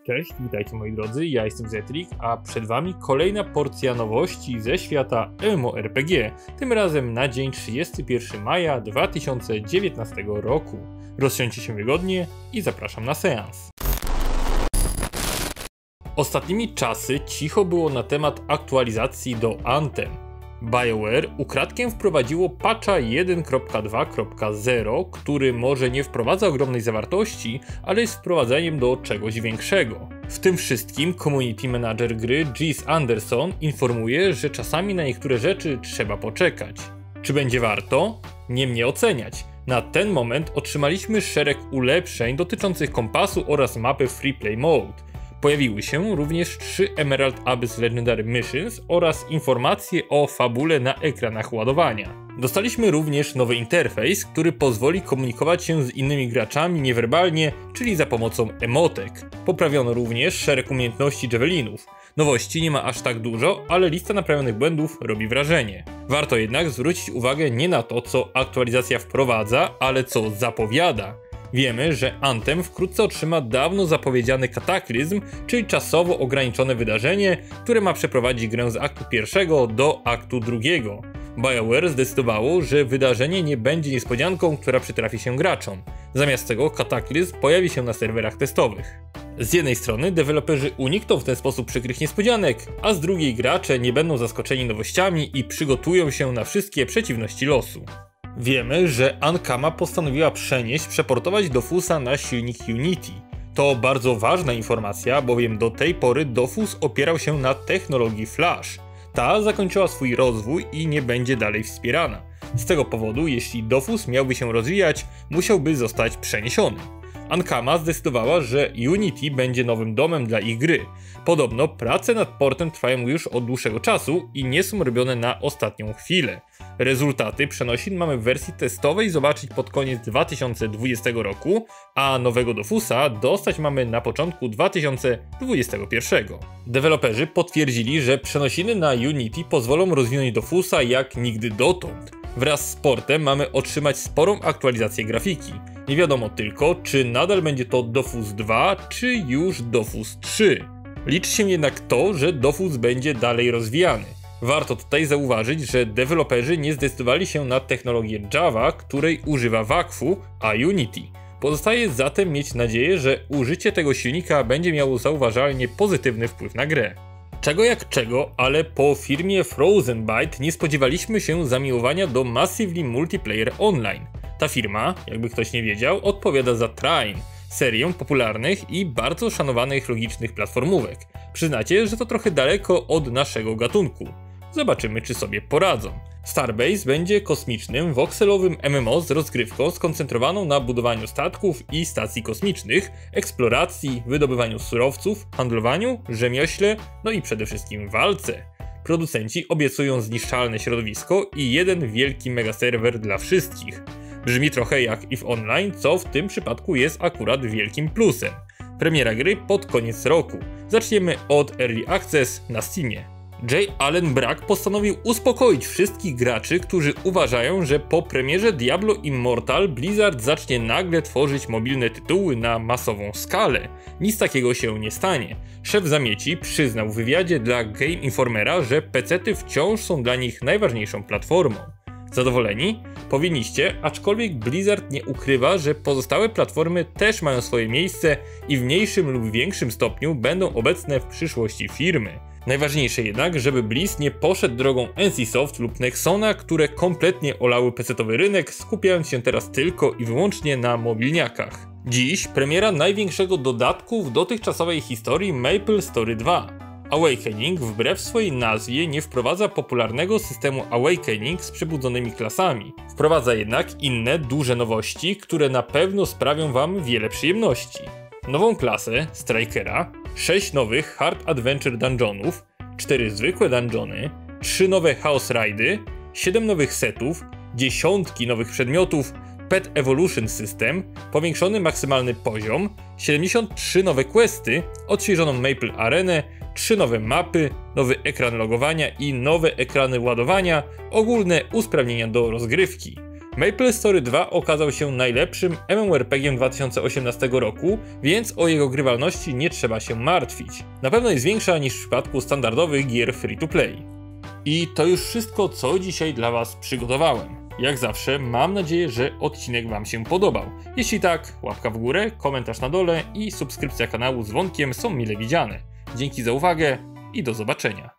Cześć, witajcie moi drodzy, ja jestem Zetrik, a przed wami kolejna porcja nowości ze świata MMORPG, tym razem na dzień 31 maja 2019 roku. Rozsiądźcie się wygodnie i zapraszam na seans. Ostatnimi czasy cicho było na temat aktualizacji do Anthem. BioWare ukradkiem wprowadziło patcha 1.2.0, który może nie wprowadza ogromnej zawartości, ale jest wprowadzeniem do czegoś większego. W tym wszystkim community manager gry Giz Anderson informuje, że czasami na niektóre rzeczy trzeba poczekać. Czy będzie warto? Nie mnie oceniać. Na ten moment otrzymaliśmy szereg ulepszeń dotyczących kompasu oraz mapy Free Play Mode. Pojawiły się również 3 Emerald Abyss Legendary Missions oraz informacje o fabule na ekranach ładowania. Dostaliśmy również nowy interfejs, który pozwoli komunikować się z innymi graczami niewerbalnie, czyli za pomocą emotek. Poprawiono również szereg umiejętności javelinów. Nowości nie ma aż tak dużo, ale lista naprawionych błędów robi wrażenie. Warto jednak zwrócić uwagę nie na to, co aktualizacja wprowadza, ale co zapowiada. Wiemy, że Anthem wkrótce otrzyma dawno zapowiedziany kataklizm, czyli czasowo ograniczone wydarzenie, które ma przeprowadzić grę z aktu pierwszego do aktu drugiego. BioWare zdecydowało, że wydarzenie nie będzie niespodzianką, która przytrafi się graczom. Zamiast tego kataklizm pojawi się na serwerach testowych. Z jednej strony deweloperzy unikną w ten sposób przykrych niespodzianek, a z drugiej gracze nie będą zaskoczeni nowościami i przygotują się na wszystkie przeciwności losu. Wiemy, że Ankama postanowiła przeportować Dofusa na silnik Unity. To bardzo ważna informacja, bowiem do tej pory Dofus opierał się na technologii Flash. Ta zakończyła swój rozwój i nie będzie dalej wspierana. Z tego powodu, jeśli Dofus miałby się rozwijać, musiałby zostać przeniesiony. Ankama zdecydowała, że Unity będzie nowym domem dla ich gry. Podobno prace nad portem trwają już od dłuższego czasu i nie są robione na ostatnią chwilę. Rezultaty przenosin mamy w wersji testowej zobaczyć pod koniec 2020 roku, a nowego Dofusa dostać mamy na początku 2021. Deweloperzy potwierdzili, że przenosiny na Unity pozwolą rozwinąć Dofusa jak nigdy dotąd. Wraz z portem mamy otrzymać sporą aktualizację grafiki. Nie wiadomo tylko, czy nadal będzie to Dofus 2, czy już Dofus 3. Liczy się jednak to, że Dofus będzie dalej rozwijany. Warto tutaj zauważyć, że deweloperzy nie zdecydowali się na technologię Java, której używa Wakfu, a Unity. Pozostaje zatem mieć nadzieję, że użycie tego silnika będzie miało zauważalnie pozytywny wpływ na grę. Czego jak czego, ale po firmie Frozen Byte nie spodziewaliśmy się zamiłowania do Massively Multiplayer Online. Ta firma, jakby ktoś nie wiedział, odpowiada za Trine, serię popularnych i bardzo szanowanych logicznych platformówek. Przyznacie, że to trochę daleko od naszego gatunku. Zobaczymy, czy sobie poradzą. Starbase będzie kosmicznym, wokselowym MMO z rozgrywką skoncentrowaną na budowaniu statków i stacji kosmicznych, eksploracji, wydobywaniu surowców, handlowaniu, rzemiośle, no i przede wszystkim walce. Producenci obiecują zniszczalne środowisko i jeden wielki megaserwer dla wszystkich. Brzmi trochę jak EVE Online, co w tym przypadku jest akurat wielkim plusem. Premiera gry pod koniec roku. Zaczniemy od Early Access na Steamie. J. Allen Brack postanowił uspokoić wszystkich graczy, którzy uważają, że po premierze Diablo Immortal Blizzard zacznie nagle tworzyć mobilne tytuły na masową skalę. Nic takiego się nie stanie. Szef zamieci przyznał w wywiadzie dla Game Informera, że PC-ty wciąż są dla nich najważniejszą platformą. Zadowoleni? Powinniście, aczkolwiek Blizzard nie ukrywa, że pozostałe platformy też mają swoje miejsce i w mniejszym lub większym stopniu będą obecne w przyszłości firmy. Najważniejsze jednak, żeby Blizz nie poszedł drogą NCSoft lub Nexona, które kompletnie olały PC-towy rynek, skupiając się teraz tylko i wyłącznie na mobilniakach. Dziś premiera największego dodatku w dotychczasowej historii Maple Story 2. Awakening wbrew swojej nazwie nie wprowadza popularnego systemu Awakening z przebudzonymi klasami. Wprowadza jednak inne, duże nowości, które na pewno sprawią wam wiele przyjemności. Nową klasę, Strikera, 6 nowych Hard Adventure Dungeonów, 4 zwykłe dungeony, 3 nowe Chaos Ridy, 7 nowych setów, dziesiątki nowych przedmiotów, Pet Evolution System, powiększony maksymalny poziom, 73 nowe questy, odświeżoną Maple Arenę, 3 nowe mapy, nowy ekran logowania i nowe ekrany ładowania, ogólne usprawnienia do rozgrywki. Maple Story 2 okazał się najlepszym MMORPG-iem 2018 roku, więc o jego grywalności nie trzeba się martwić. Na pewno jest większa niż w przypadku standardowych gier free-to-play. I to już wszystko, co dzisiaj dla Was przygotowałem. Jak zawsze mam nadzieję, że odcinek Wam się podobał. Jeśli tak, łapka w górę, komentarz na dole i subskrypcja kanału z dzwonkiem są mile widziane. Dzięki za uwagę i do zobaczenia.